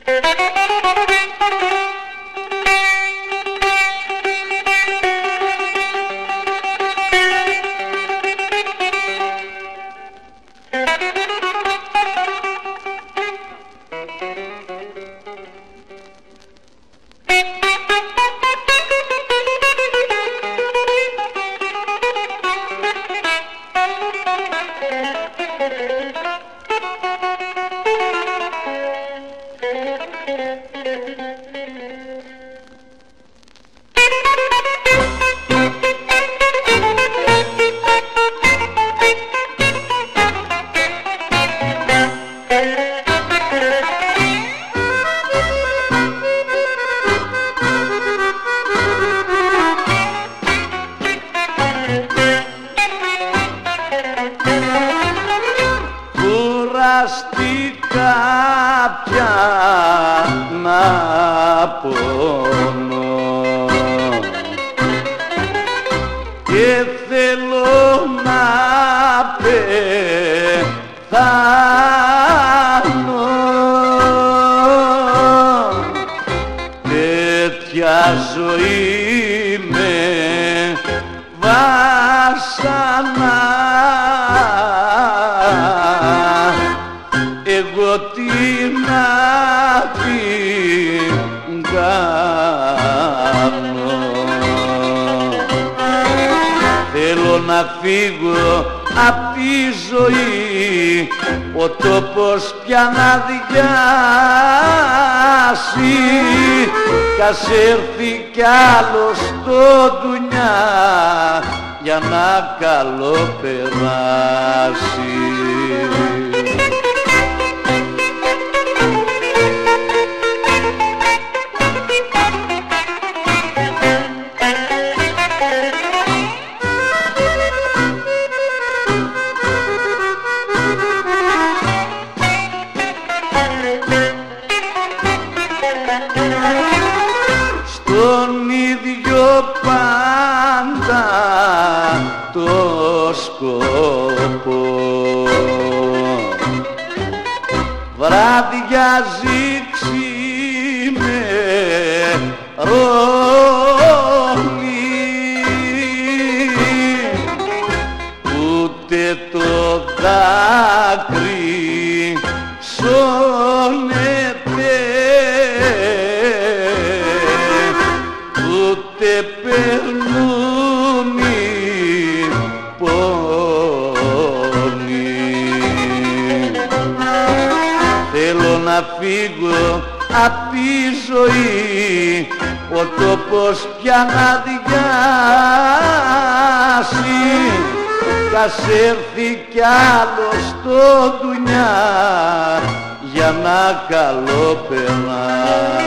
Κουραστήκα πια να πονώ και θέλω να πεθάνω. Τέτοια ζωή με βάσανα, εγώ τι να την κάνω. Θέλω να φύγω απ' τη ζωή, ο τόπος πια να διάσει, κι ας έρθει κι άλλος στο ντουνιά για να καλοπεράσει. Στον ίδιο πάντα το σκοπό, βραδιάζει ξημερώνει, ούτε το δάκρυ σώνεται, ούτε περνούν οι πόνοι. Θέλω να φύγω απ' τη ζωή, ο τόπος πια να διάσει, κι ας έρθει κι άλλος στο ντουνιά για να καλοπεράσει.